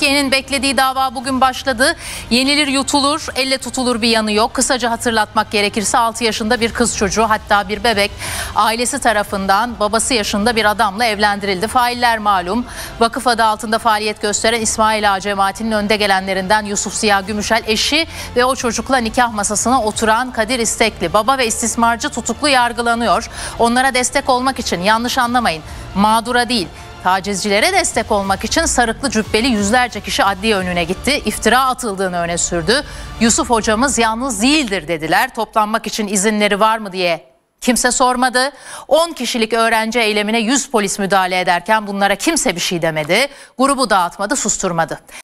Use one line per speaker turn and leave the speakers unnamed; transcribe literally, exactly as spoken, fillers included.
Türkiye'nin beklediği dava bugün başladı. Yenilir yutulur, elle tutulur bir yanı yok. Kısaca hatırlatmak gerekirse altı yaşında bir kız çocuğu, hatta bir bebek ailesi tarafından babası yaşında bir adamla evlendirildi. Failler malum. Vakıf adı altında faaliyet gösteren İsmail Ağa cemaatinin önde gelenlerinden Yusuf Ziya Gümüşel, eşi ve o çocukla nikah masasına oturan Kadir İstekli. Baba ve istismarcı tutuklu yargılanıyor. Onlara destek olmak için, yanlış anlamayın, mağdura değil, tacizcilere destek olmak için sarıklı cübbeli yüzlerce kişi adliye önüne gitti. İftira atıldığını öne sürdü. Yusuf hocamız yalnız değildir dediler. Toplanmak için izinleri var mı diye kimse sormadı. on kişilik öğrenci eylemine yüz polis müdahale ederken bunlara kimse bir şey demedi. Grubu dağıtmadı, susturmadı.